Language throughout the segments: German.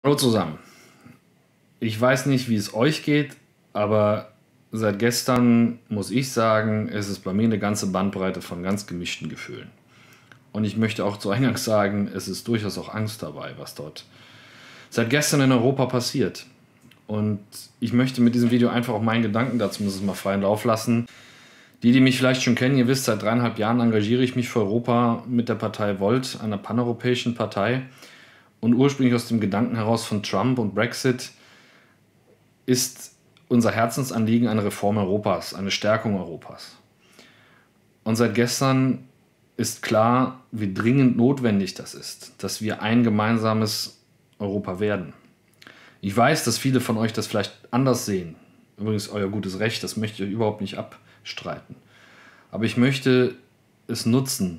Hallo zusammen. Ich weiß nicht, wie es euch geht, aber seit gestern muss ich sagen, es ist bei mir eine ganze Bandbreite von ganz gemischten Gefühlen. Und ich möchte auch zu Eingangs sagen, es ist durchaus auch Angst dabei, was dort seit gestern in Europa passiert. Und ich möchte mit diesem Video einfach auch meinen Gedanken dazu mal freien Lauf lassen. Die mich vielleicht schon kennen, ihr wisst, seit 3,5 Jahren engagiere ich mich für Europa mit der Partei Volt, einer paneuropäischen Partei. Und ursprünglich aus dem Gedanken heraus von Trump und Brexit ist unser Herzensanliegen eine Reform Europas, eine Stärkung Europas. Und seit gestern ist klar, wie dringend notwendig das ist, dass wir ein gemeinsames Europa werden. Ich weiß, dass viele von euch das vielleicht anders sehen. Übrigens euer gutes Recht, das möchte ich überhaupt nicht abstreiten. Aber ich möchte es nutzen,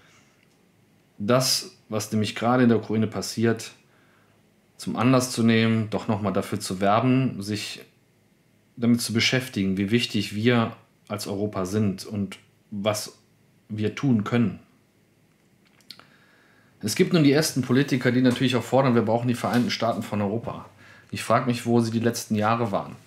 das, was nämlich gerade in der Ukraine passiert, zum Anlass zu nehmen, doch nochmal dafür zu werben, sich damit zu beschäftigen, wie wichtig wir als Europa sind und was wir tun können. Es gibt nun die ersten Politiker, die natürlich auch fordern, wir brauchen die Vereinten Staaten von Europa. Ich frage mich, wo sie die letzten Jahre waren.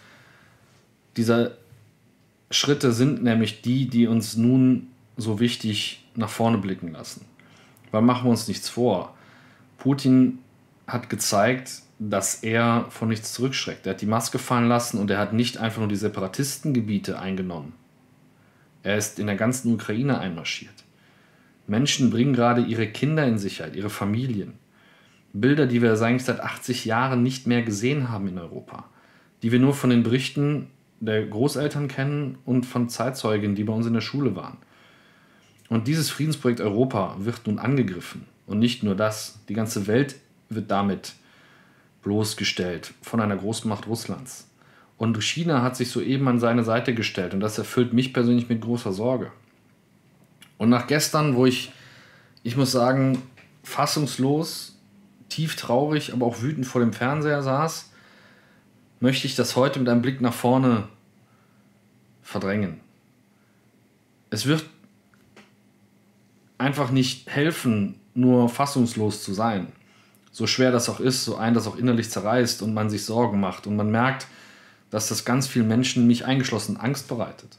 Diese Schritte sind nämlich die uns nun so wichtig nach vorne blicken lassen. Weil machen wir uns nichts vor. Putin hat gezeigt, dass er von nichts zurückschreckt. Er hat die Maske fallen lassen und er hat nicht einfach nur die Separatistengebiete eingenommen. Er ist in der ganzen Ukraine einmarschiert. Menschen bringen gerade ihre Kinder in Sicherheit, ihre Familien. Bilder, die wir eigentlich seit 80 Jahren nicht mehr gesehen haben in Europa. Die wir nur von den Berichten der Großeltern kennen und von Zeitzeugen, die bei uns in der Schule waren. Und dieses Friedensprojekt Europa wird nun angegriffen. Und nicht nur das, die ganze Welt wird damit bloßgestellt von einer Großmacht Russlands. Und China hat sich soeben an seine Seite gestellt und das erfüllt mich persönlich mit großer Sorge. Und nach gestern, wo ich muss sagen, fassungslos, tief traurig, aber auch wütend vor dem Fernseher saß, möchte ich das heute mit einem Blick nach vorne verdrängen. Es wird einfach nicht helfen, nur fassungslos zu sein. So schwer das auch ist, so einen das auch innerlich zerreißt und man sich Sorgen macht und man merkt, dass das ganz vielen Menschen, mich eingeschlossen, Angst bereitet.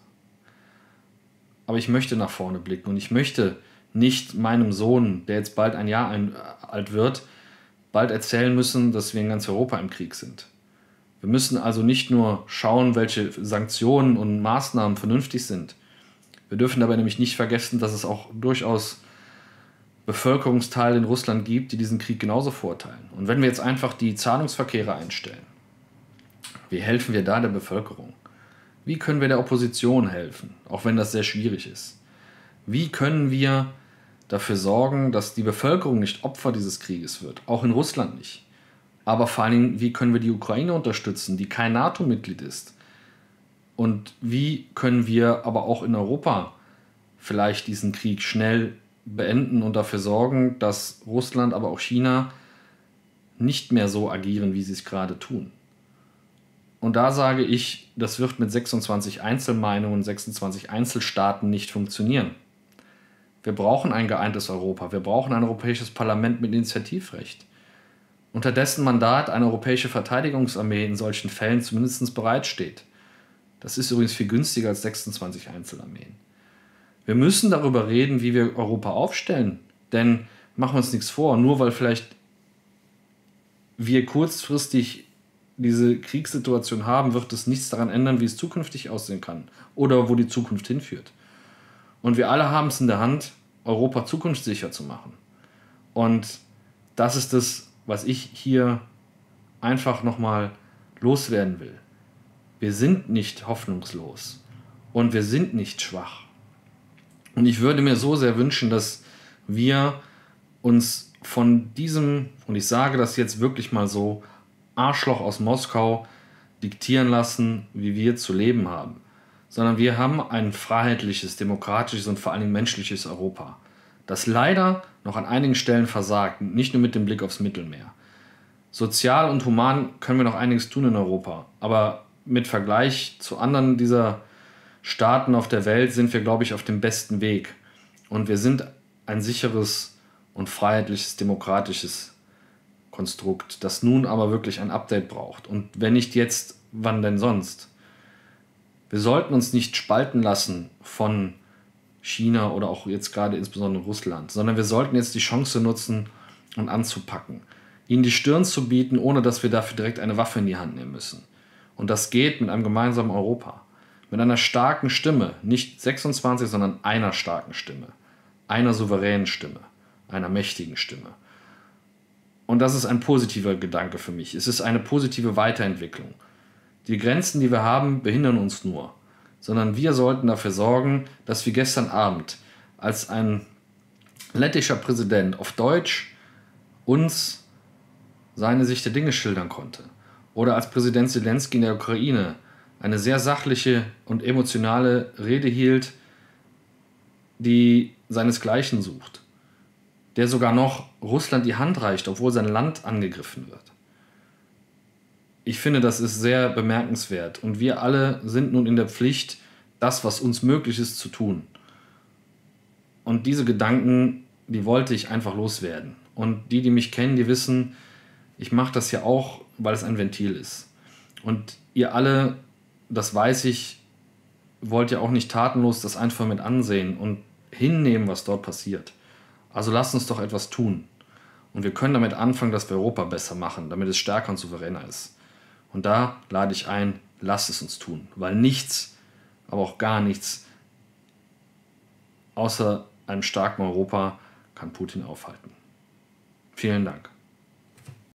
Aber ich möchte nach vorne blicken und ich möchte nicht meinem Sohn, der jetzt bald ein Jahr alt wird, bald erzählen müssen, dass wir in ganz Europa im Krieg sind. Wir müssen also nicht nur schauen, welche Sanktionen und Maßnahmen vernünftig sind. Wir dürfen dabei nämlich nicht vergessen, dass es auch durchaus Bevölkerungsteile in Russland gibt, die diesen Krieg genauso verurteilen. Und wenn wir jetzt einfach die Zahlungsverkehre einstellen, wie helfen wir da der Bevölkerung? Wie können wir der Opposition helfen, auch wenn das sehr schwierig ist? Wie können wir dafür sorgen, dass die Bevölkerung nicht Opfer dieses Krieges wird, auch in Russland nicht? Aber vor allen Dingen, wie können wir die Ukraine unterstützen, die kein NATO-Mitglied ist? Und wie können wir aber auch in Europa vielleicht diesen Krieg schnell beenden und dafür sorgen, dass Russland, aber auch China nicht mehr so agieren, wie sie es gerade tun? Und da sage ich, das wird mit 26 Einzelmeinungen, 26 Einzelstaaten nicht funktionieren. Wir brauchen ein geeintes Europa. Wir brauchen ein europäisches Parlament mit Initiativrecht. Unter dessen Mandat eine europäische Verteidigungsarmee in solchen Fällen zumindest bereitsteht. Das ist übrigens viel günstiger als 26 Einzelarmeen. Wir müssen darüber reden, wie wir Europa aufstellen. Denn machen wir uns nichts vor, nur weil vielleicht wir kurzfristig diese Kriegssituation haben, wird es nichts daran ändern, wie es zukünftig aussehen kann oder wo die Zukunft hinführt. Und wir alle haben es in der Hand, Europa zukunftssicher zu machen. Und das ist es, was ich hier einfach nochmal loswerden will. Wir sind nicht hoffnungslos und wir sind nicht schwach. Und ich würde mir so sehr wünschen, dass wir uns von diesem, und ich sage das jetzt wirklich mal so, Arschloch aus Moskau diktieren lassen, wie wir zu leben haben. Sondern wir haben ein freiheitliches, demokratisches und vor allem menschliches Europa, das leider noch an einigen Stellen versagt, nicht nur mit dem Blick aufs Mittelmeer. Sozial und human können wir noch einiges tun in Europa, aber mit Vergleich zu anderen dieser Staaten auf der Welt sind wir, glaube ich, auf dem besten Weg. Und wir sind ein sicheres und freiheitliches, demokratisches Konstrukt, das nun aber wirklich ein Update braucht. Und wenn nicht jetzt, wann denn sonst? Wir sollten uns nicht spalten lassen von China oder auch jetzt gerade insbesondere Russland, sondern wir sollten jetzt die Chance nutzen und anzupacken. Ihnen die Stirn zu bieten, ohne dass wir dafür direkt eine Waffe in die Hand nehmen müssen. Und das geht mit einem gemeinsamen Europa. Mit einer starken Stimme, nicht 26, sondern einer starken Stimme. Einer souveränen Stimme. Einer mächtigen Stimme. Und das ist ein positiver Gedanke für mich. Es ist eine positive Weiterentwicklung. Die Grenzen, die wir haben, behindern uns nur. Sondern wir sollten dafür sorgen, dass wie gestern Abend, als ein lettischer Präsident auf Deutsch uns seine Sicht der Dinge schildern konnte. Oder als Präsident Zelensky in der Ukraine eine sehr sachliche und emotionale Rede hielt, die seinesgleichen sucht. Der sogar noch Russland die Hand reicht, obwohl sein Land angegriffen wird. Ich finde, das ist sehr bemerkenswert. Und wir alle sind nun in der Pflicht, das, was uns möglich ist, zu tun. Und diese Gedanken, die wollte ich einfach loswerden. Und die mich kennen, die wissen, ich mache das ja auch, weil es ein Ventil ist. Und ihr alle, das weiß ich, wollt ja auch nicht tatenlos das einfach mit ansehen und hinnehmen, was dort passiert. Also lasst uns doch etwas tun. Und wir können damit anfangen, dass wir Europa besser machen, damit es stärker und souveräner ist. Und da lade ich ein, lasst es uns tun. Weil nichts, aber auch gar nichts, außer einem starken Europa kann Putin aufhalten. Vielen Dank.